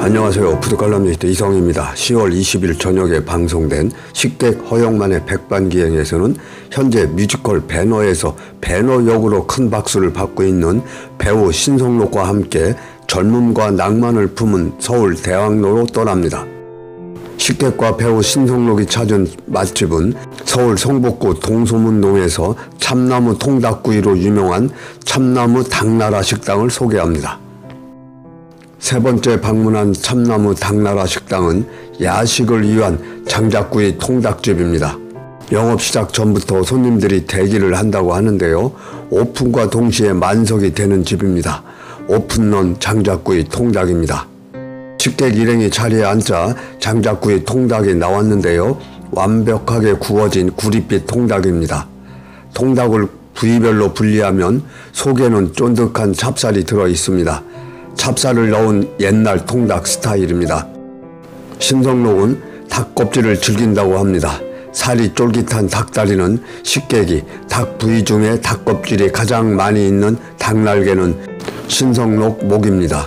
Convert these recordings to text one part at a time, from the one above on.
안녕하세요. 푸드칼럼니스트 이성입니다. 10월 20일 저녁에 방송된 식객 허영만의 백반기행에서는 현재 뮤지컬 배너에서 배너 역으로 큰 박수를 받고 있는 배우 신성록과 함께 젊음과 낭만을 품은 서울 대학로로 떠납니다. 식객과 배우 신성록이 찾은 맛집은 서울 성북구 동소문동에서 참나무 통닭구이로 유명한 참나무 닭나라 식당을 소개합니다. 세 번째 방문한 참나무 닭나라 식당은 야식을 위한 장작구이 통닭집입니다. 영업 시작 전부터 손님들이 대기를 한다고 하는데요. 오픈과 동시에 만석이 되는 집입니다. 오픈런 장작구이 통닭입니다. 식객 일행이 자리에 앉자 장작구이 통닭이 나왔는데요. 완벽하게 구워진 구릿빛 통닭입니다. 통닭을 부위별로 분리하면 속에는 쫀득한 찹쌀이 들어 있습니다. 찹쌀을 넣은 옛날 통닭 스타일입니다. 신성록은 닭껍질을 즐긴다고 합니다. 살이 쫄깃한 닭다리는 식객이 닭 부위 중에 닭껍질이 가장 많이 있는 닭날개는 신성록 목입니다.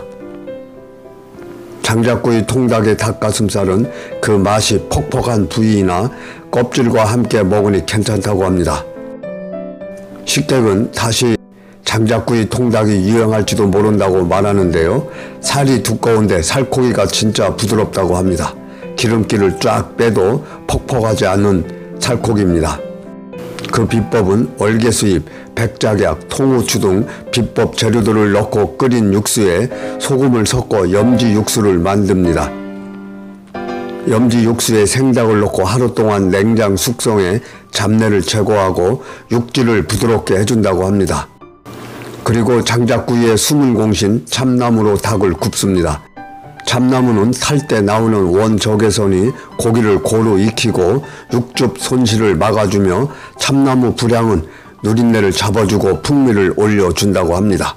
장작구이 통닭의 닭가슴살은 그 맛이 퍽퍽한 부위나 껍질과 함께 먹으니 괜찮다고 합니다. 식객은 다시 장작구이 통닭이 유행할지도 모른다고 말하는데요. 살이 두꺼운데 살코기가 진짜 부드럽다고 합니다. 기름기를 쫙 빼도 퍽퍽하지 않은 살코기입니다. 그 비법은 월계수잎, 백작약, 통후추 등 비법 재료들을 넣고 끓인 육수에 소금을 섞어 염지 육수를 만듭니다. 염지 육수에 생닭을 넣고 하루 동안 냉장 숙성해 잡내를 제거하고 육질을 부드럽게 해준다고 합니다. 그리고 장작구이의 숨은 공신 참나무로 닭을 굽습니다. 참나무는 탈 때 나오는 원적외선이 고기를 고루 익히고 육즙 손실을 막아주며 참나무 불향은 누린내를 잡아주고 풍미를 올려준다고 합니다.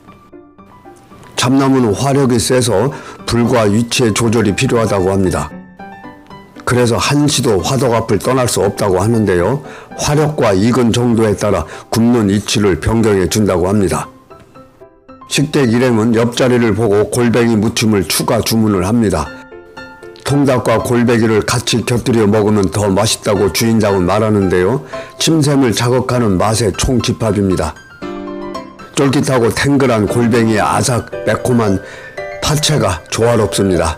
참나무는 화력이 세서 불과 위치의 조절이 필요하다고 합니다. 그래서 한시도 화덕 앞을 떠날 수 없다고 하는데요. 화력과 익은 정도에 따라 굽는 위치를 변경해 준다고 합니다. 식객 일행은 옆자리를 보고 골뱅이 무침을 추가 주문을 합니다. 통닭과 골뱅이를 같이 곁들여 먹으면 더 맛있다고 주인장은 말하는데요. 침샘을 자극하는 맛의 총집합입니다. 쫄깃하고 탱글한 골뱅이의 아삭 매콤한 파채가 조화롭습니다.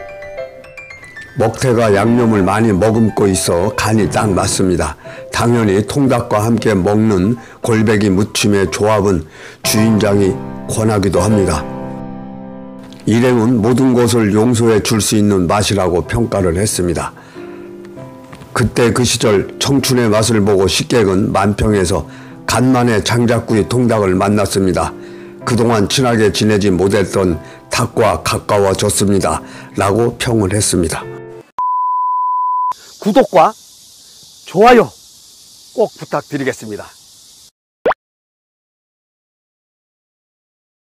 먹태가 양념을 많이 머금고 있어 간이 딱 맞습니다. 당연히 통닭과 함께 먹는 골뱅이 무침의 조합은 주인장이 권하기도 합니다. 일행은 모든 것을 용서해 줄 수 있는 맛이라고 평가를 했습니다. 그때 그 시절 청춘의 맛을 보고 식객은 만평에서 간만에 장작구이 통닭을 만났습니다. 그동안 친하게 지내지 못했던 닭과 가까워졌습니다. 라고 평을 했습니다. 구독과 좋아요 꼭 부탁드리겠습니다.